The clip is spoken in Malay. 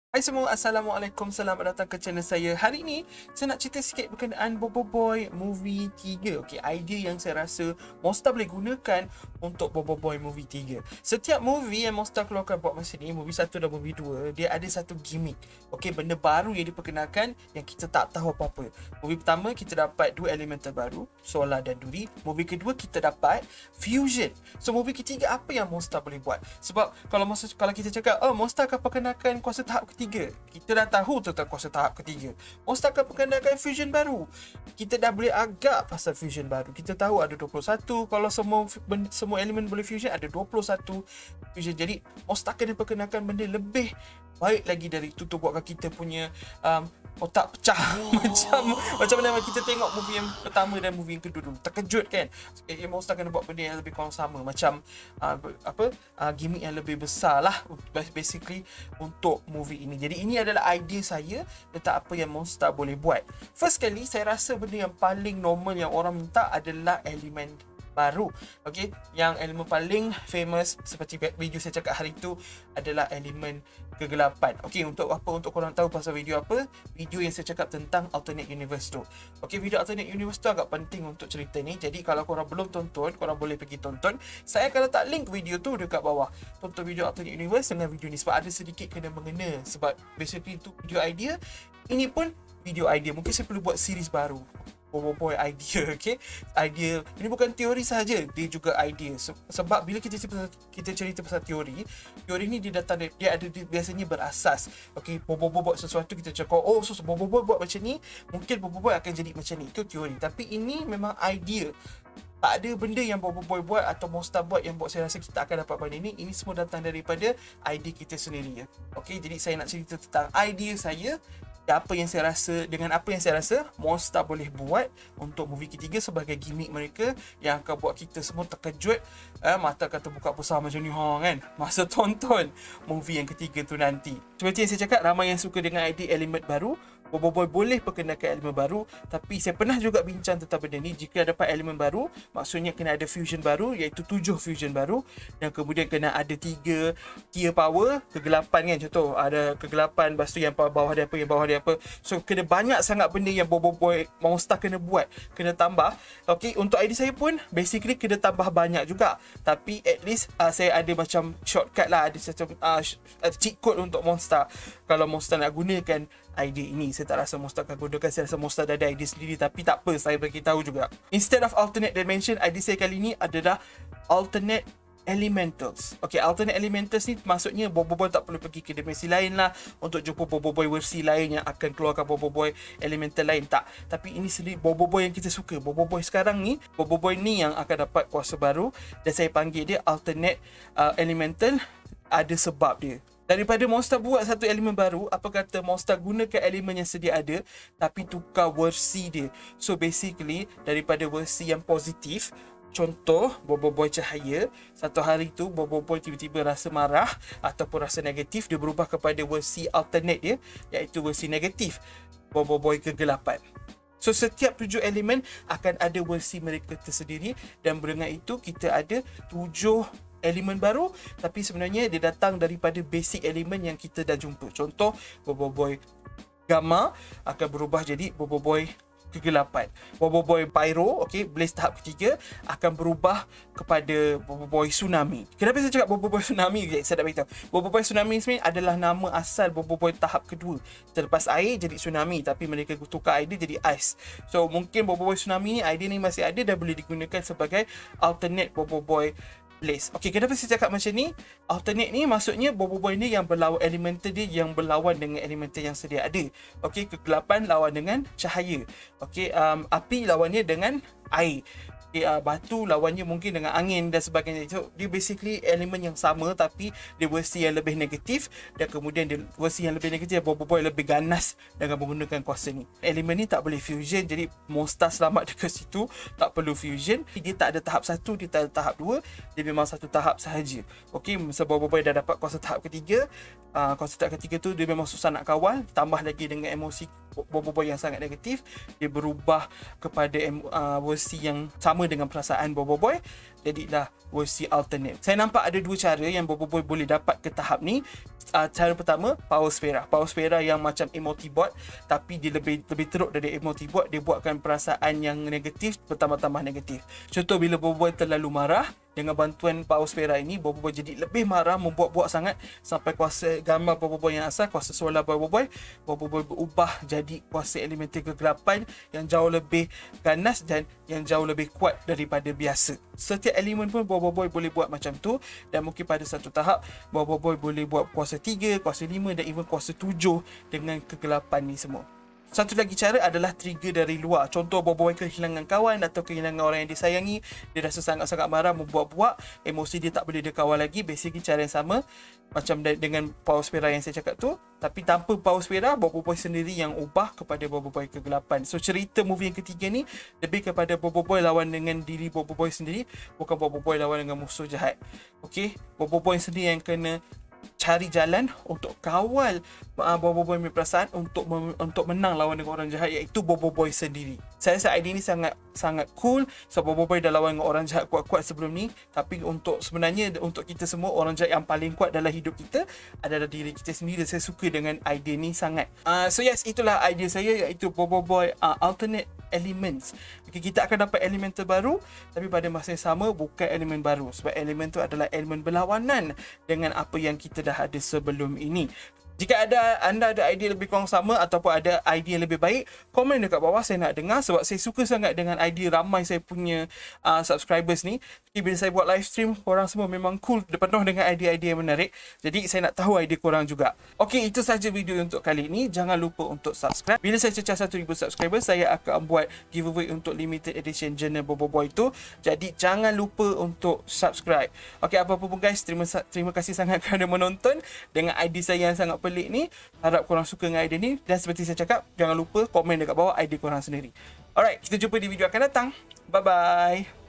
Hai semua, Assalamualaikum. Selamat datang ke channel saya. Hari ini, saya nak cerita sikit berkenaan Bobo Boy Movie 3. Okey, idea yang saya rasa Monster boleh gunakan untuk Bobo Boy Movie 3. Setiap movie yang Monster keluarkan buat masa ni, movie 1 dan movie 2, dia ada satu gimmick. Okey, benda baru yang diperkenalkan yang kita tak tahu apa-apa. Movie pertama, kita dapat dua elemental baru, Solar dan Duri. Movie kedua, kita dapat Fusion. So, movie ketiga, apa yang Monster boleh buat? Sebab kalau kita cakap, Monster akan perkenalkan kuasa tahap ketiga, kita dah tahu tentang kuasa tahap ketiga. Monster akan perkenalkan fusion baru, kita dah boleh agak pasal fusion baru. Kita tahu ada 21. Kalau semua elemen boleh fusion, ada 21 fusion. Jadi Monster akan perkenalkan benda lebih baik lagi dari itu, tu buatkan kita punya otak pecah. macam mana kita tengok movie yang pertama dan movie yang kedua dulu, terkejut kan. Monster akan buat benda yang lebih kurang sama, macam gimmick yang lebih besar lah basically untuk movie ini. Jadi ini adalah idea saya tentang apa yang Monster boleh buat. First kali saya rasa benda yang paling normal yang orang minta adalah elemen baru. Okey, yang elemen paling famous seperti video saya cakap hari itu adalah elemen kegelapan. Okey, untuk apa? Untuk korang tahu pasal video apa? Video yang saya cakap tentang alternate universe tu. Okey, video alternate universe tu agak penting untuk cerita ni. Jadi kalau korang belum tonton, korang boleh pergi tonton. Saya akan letak link video tu dekat bawah. Tonton video alternate universe dengan video ni sebab ada sedikit kena mengena, sebab basically itu video idea. Ini pun video idea. Mungkin saya perlu buat series baru. Bobo Boy idea, okay? Idea ini bukan teori sahaja, dia juga idea. Sebab bila kita cerita pasal teori ni dia biasanya berasas. Okay, Bobo Boy buat sesuatu, kita cakap, Bobo Boy buat macam ni, mungkin Bobo Boy akan jadi macam ni. Itu teori. Tapi ini memang idea. Tak ada benda yang Bobo Boy buat atau Monster buat yang buat saya rasa kita akan dapat benda ni. Ini semua datang daripada idea kita sendiri, ya. Okay, jadi saya nak cerita tentang idea saya, apa yang saya rasa, dengan apa yang saya rasa Monster boleh buat untuk movie ketiga sebagai gimmick mereka yang akan buat kita semua terkejut, mata akan terbuka besar macam ni kan, masa tonton movie yang ketiga tu nanti. Seperti yang saya cakap, ramai yang suka dengan idea elemen baru. Bobo Boy boleh perkenalkan elemen baru, tapi saya pernah juga bincang tentang benda ni. Jika dapat elemen baru, maksudnya kena ada fusion baru, iaitu 7 fusion baru, dan kemudian kena ada 3 tier power, kegelapan kan, contoh ada kegelapan, lepas tu yang bawah dia apa, yang bawah dia apa. So kena banyak sangat benda yang Bobo Boy Monster kena buat, kena tambah. Okay, untuk idea saya pun basically kena tambah banyak juga, tapi at least saya ada macam shortcut lah, ada macam cheat code untuk Monster. Kalau Monster nak gunakan idea ini, saya tak rasa Monster akan gunakan. Saya rasa Monster dah ada idea sendiri, tapi tak apa, saya bagi tahu juga. Instead of alternate dimension, idea saya kali ini adalah alternate elementals. Okay, alternate elementals ni maksudnya Bobo Boy tak perlu pergi ke dimensi lain lah untuk jumpa Bobo Boy versi lain yang akan keluarkan Bobo Boy elemental lain, tak. Tapi ini sendiri Bobo Boy yang kita suka. Bobo Boy sekarang ni, Bobo Boy ni yang akan dapat kuasa baru, dan saya panggil dia alternate elemental. Ada sebab dia. Daripada Monster buat satu elemen baru, apa kata Monster gunakan elemen yang sedia ada, tapi tukar versi dia. So basically, daripada versi yang positif, contoh Bobo Boy cahaya, satu hari tu Bobo Boy tiba-tiba rasa marah ataupun rasa negatif, dia berubah kepada versi alternate dia, iaitu versi negatif, Bobo Boy kegelapan. So setiap 7 elemen akan ada versi mereka tersendiri, dan dengan itu kita ada 7 elemen baru, tapi sebenarnya dia datang daripada basic elemen yang kita dah jumpa. Contoh, Bobo Boy Gamma akan berubah jadi Bobo Boy kegelapan. Bobo Boy Pyro, okay, Blaze tahap ketiga, akan berubah kepada Bobo Boy Tsunami. Kenapa saya cakap Bobo Boy Tsunami? Okay, saya dah beritahu. Bobo Boy Tsunami sebenarnya adalah nama asal Bobo Boy tahap kedua. Terlepas air jadi tsunami, tapi mereka tukar idea jadi ice. So mungkin Bobo Boy Tsunami ni, idea ni masih ada dan boleh digunakan sebagai alternate Bobo Boy Blaze. Okay, kenapa saya cakap macam ni? Alternate ni maksudnya Bobo Boy ni yang berlawan, elemental dia yang berlawan dengan elemental yang sedia ada. Okay, kegelapan lawan dengan cahaya. Okay, api lawannya dengan air. Okay, batu lawannya mungkin dengan angin dan sebagainya. So, dia basically elemen yang sama, tapi dia versi yang lebih negatif, dan kemudian dia versi yang lebih negatif, Bobo Boy lebih ganas dengan menggunakan kuasa ni. Elemen ni tak boleh fusion, jadi Monster selamat dekat situ, tak perlu fusion. Dia tak ada tahap 1, dia tak ada tahap 2, dia memang satu tahap sahaja. Okay, sebab Bobo Boy dah dapat kuasa tahap ketiga. Kuasa tahap ketiga tu dia memang susah nak kawal, tambah lagi dengan emosi Bobo Boy yang sangat negatif, dia berubah kepada versi yang sama dengan perasaan Bobo Boy, jadilah versi alternate. Saya nampak ada dua cara yang Bobo Boy boleh dapat ke tahap ni. Cara pertama, Power Sphera yang macam emotibot, tapi dia lebih teruk dari emotibot. Dia buatkan perasaan yang negatif bertambah-tambah negatif. Contoh, bila Bobo Boy terlalu marah, dengan bantuan Power Sphera ini, Bobo Boy jadi lebih marah, membuat-buat sangat, sampai kuasa gambar Bobo Boy yang asal, kuasa solar Bobo Boy berubah jadi kuasa elemental kegelapan yang jauh lebih ganas dan yang jauh lebih kuat daripada biasa. Setiap elemen pun Bobo Boy boleh buat macam tu, dan mungkin pada satu tahap Bobo Boy boleh buat kuasa 3, kuasa 5 dan even kuasa 7 dengan kegelapan ni semua. Satu lagi cara adalah trigger dari luar. Contoh, Bobo Boy kehilangan kawan atau kehilangan orang yang disayangi, dia rasa sangat-sangat marah, membuat-buat, emosi dia tak boleh dia kawal lagi. Basically cara yang sama macam dengan Power Sphera yang saya cakap tu, tapi tanpa Power Sphera, Bobo Boy sendiri yang ubah kepada Bobo Boy kegelapan. So cerita movie yang ketiga ni lebih kepada Bobo Boy lawan dengan diri Bobo Boy sendiri, bukan Bobo Boy lawan dengan musuh jahat. Okey, Bobo Boy sendiri yang kena cari jalan untuk kawal Bobo Boy punya perasaan untuk menang lawan dengan orang jahat, iaitu Bobo Boy sendiri. Saya rasa idea ni sangat cool. So Bobo Boy dah lawan dengan orang jahat kuat-kuat sebelum ni, tapi sebenarnya untuk kita semua, orang jahat yang paling kuat dalam hidup kita adalah diri kita sendiri. Saya suka dengan idea ni sangat. So yes, itulah idea saya, iaitu Bobo Boy alternate elements. Okay, kita akan dapat elemen terbaru, tapi pada masa yang sama bukan elemen baru, sebab elemen tu adalah elemen berlawanan dengan apa yang kita dah ada sebelum ini. Jika anda ada idea lebih kurang sama ataupun ada idea lebih baik, komen dekat bawah, saya nak dengar, sebab saya suka sangat dengan idea ramai saya punya subscribers ni. Bila saya buat live stream, korang semua memang cool, penuh dengan idea-idea yang menarik. Jadi saya nak tahu idea korang juga. Okey, itu saja video untuk kali ini. Jangan lupa untuk subscribe. Bila saya cecah 1,000 subscribers, saya akan buat giveaway untuk limited edition journal Bobo Boy tu. Jadi jangan lupa untuk subscribe. Okey, apa-apa pun guys, terima kasih sangat kerana menonton dengan idea saya yang sangat pelik ni. Harap korang suka dengan idea ni, dan seperti saya cakap, jangan lupa komen dekat bawah idea korang sendiri. Alright, kita jumpa di video akan datang. Bye bye.